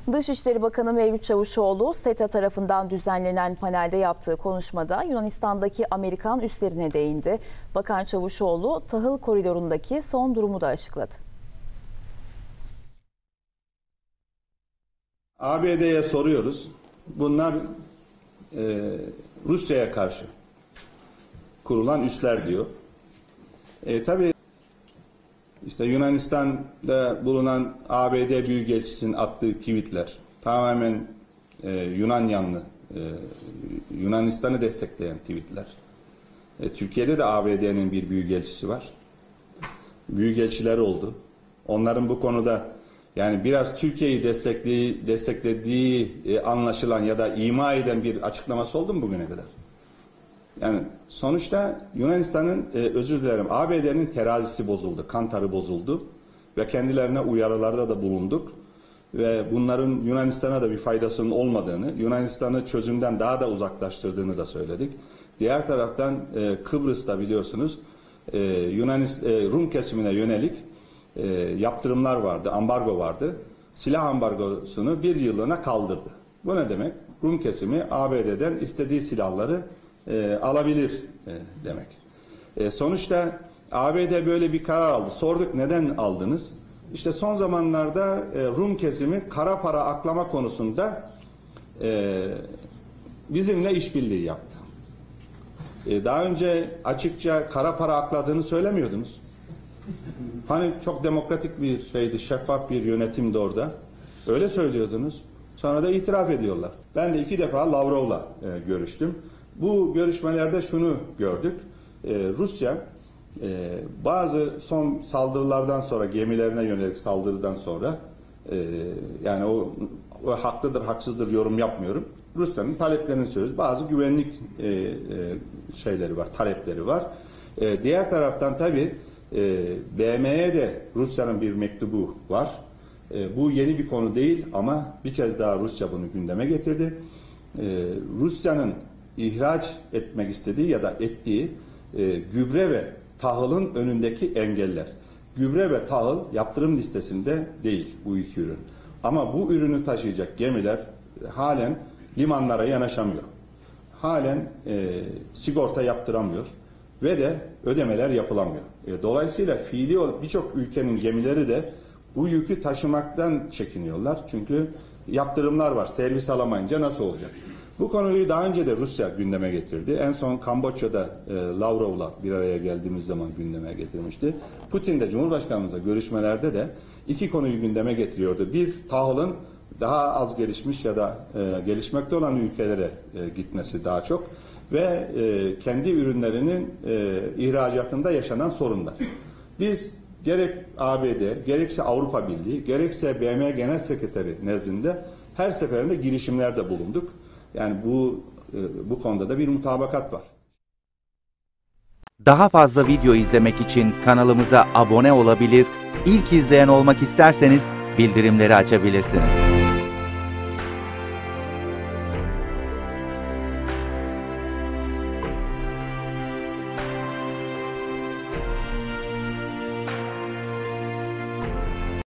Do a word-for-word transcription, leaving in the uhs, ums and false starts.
Dışişleri Bakanı Mevlüt Çavuşoğlu, SETA tarafından düzenlenen panelde yaptığı konuşmada Yunanistan'daki Amerikan üslerine değindi. Bakan Çavuşoğlu, tahıl koridorundaki son durumu da açıkladı. A B D'ye soruyoruz. Bunlar e, Rusya'ya karşı kurulan üsler diyor. E, tabii işte Yunanistan'da bulunan A B D Büyükelçisi'nin attığı tweetler tamamen e, Yunan yanlı, e, Yunanistan'ı destekleyen tweetler. E, Türkiye'de de A B D'nin bir büyükelçisi var. Büyükelçiler oldu. Onların bu konuda yani biraz Türkiye'yi desteklediği, desteklediği e, anlaşılan ya da ima eden bir açıklaması oldu mu bugüne kadar? Yani sonuçta Yunanistan'ın, e, özür dilerim, A B D'nin terazisi bozuldu, kantarı bozuldu ve kendilerine uyarılarda da bulunduk. Ve bunların Yunanistan'a da bir faydasının olmadığını, Yunanistan'ı çözümden daha da uzaklaştırdığını da söyledik. Diğer taraftan e, Kıbrıs'ta biliyorsunuz e, Yunanistan, e, Rum kesimine yönelik e, yaptırımlar vardı, ambargo vardı. Silah ambargosunu bir yıllığına kaldırdı. Bu ne demek? Rum kesimi A B D'den istediği silahları e, alabilir e, demek. E, sonuçta A B D böyle bir karar aldı. Sorduk, neden aldınız? İşte son zamanlarda e, Rum kesimi kara para aklama konusunda e, bizimle işbirliği yaptı. E, daha önce açıkça kara para akladığını söylemiyordunuz. Hani çok demokratik bir şeydi, şeffaf bir yönetimdi orada. Öyle söylüyordunuz. Sonra da itiraf ediyorlar. Ben de iki defa Lavrov'la e, görüştüm. Bu görüşmelerde şunu gördük. E, Rusya e, bazı son saldırılardan sonra, gemilerine yönelik saldırıdan sonra e, yani o, o haklıdır, haksızdır yorum yapmıyorum. Rusya'nın taleplerini söylüyoruz. Bazı güvenlik e, e, şeyleri var, talepleri var. E, diğer taraftan tabii e, B M'ye de Rusya'nın bir mektubu var. E, bu yeni bir konu değil ama bir kez daha Rusya bunu gündeme getirdi. E, Rusya'nın ihraç etmek istediği ya da ettiği e, gübre ve tahılın önündeki engeller. Gübre ve tahıl yaptırım listesinde değil bu iki ürün. Ama bu ürünü taşıyacak gemiler halen limanlara yanaşamıyor. Halen e, sigorta yaptıramıyor ve de ödemeler yapılamıyor. E, dolayısıyla fiili birçok ülkenin gemileri de bu yükü taşımaktan çekiniyorlar. Çünkü yaptırımlar var. Servis alamayınca nasıl olacak? Bu konuyu daha önce de Rusya gündeme getirdi. En son Kamboçya'da e, Lavrov'la bir araya geldiğimiz zaman gündeme getirmişti. Putin de Cumhurbaşkanımızla görüşmelerde de iki konuyu gündeme getiriyordu. Bir, tahılın daha az gelişmiş ya da e, gelişmekte olan ülkelere e, gitmesi daha çok ve e, kendi ürünlerinin e, ihracatında yaşanan sorunlar. Biz gerek A B D, gerekse Avrupa Birliği, gerekse B M Genel Sekreteri nezdinde her seferinde girişimlerde bulunduk. Yani bu bu konuda da bir mutabakat var. Daha fazla video izlemek için kanalımıza abone olabilir, ilk izleyen olmak isterseniz bildirimleri açabilirsiniz.